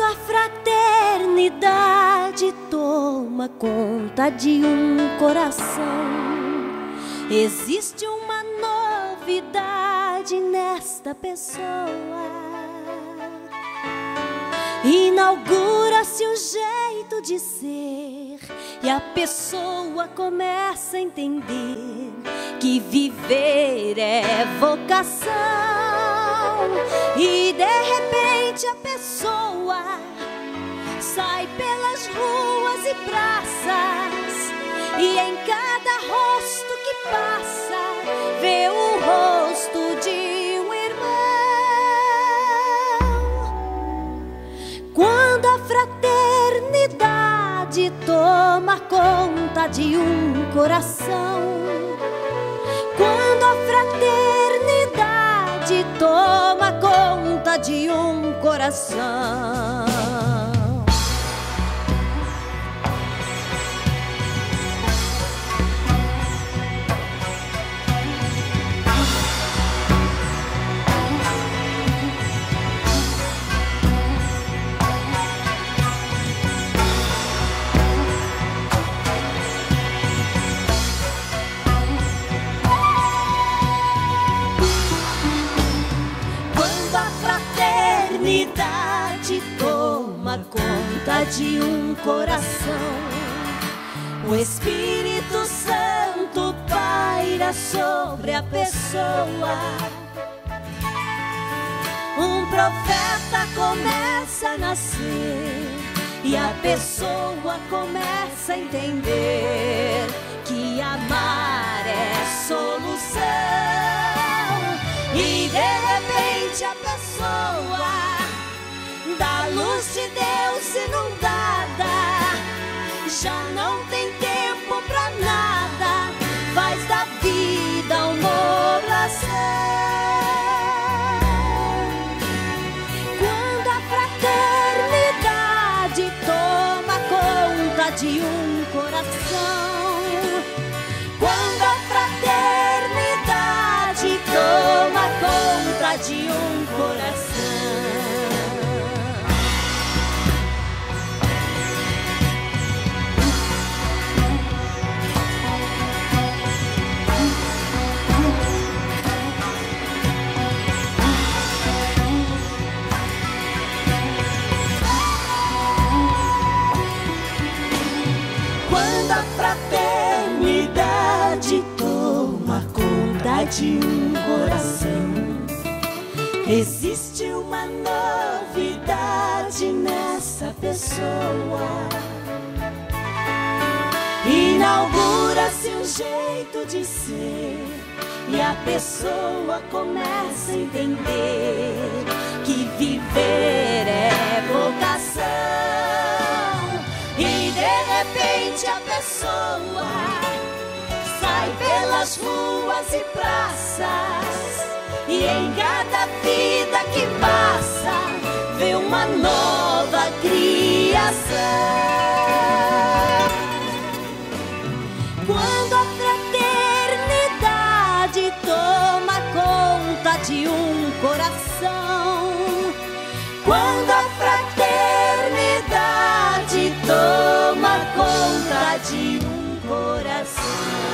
a fraternidade toma conta de um coração, existe uma novidade nesta pessoa. Inaugura-se um jeito de ser e a pessoa começa a entender que viver é vocação. E de repente a pessoa sai pelas ruas e praças, e em cada rosto que passa vê o rosto de um irmão. Quando a fraternidade toma conta de um coração, quando a fraternidade toma conta de um coração. Toma conta de um coração, o Espírito Santo paira sobre a pessoa. Um profeta começa a nascer e a pessoa começa a entender que amar é solução. E de repente a pessoa da luz de Deus inundada, já não tem tempo pra nada, faz da vida uma oração. Quando a fraternidade toma conta de um coração, quando a fraternidade toma conta de um coração. Fraternidade toma conta de um coração, existe uma novidade nessa pessoa. Inaugura-se um jeito de ser e a pessoa começa a entender que viver é vocação. E de repente a pessoa sai pelas ruas e praças, e em cada vida que passa vê uma nova criação. Quando a fraternidade toma conta de um coração, quando a fraternidade toma conta de um coração.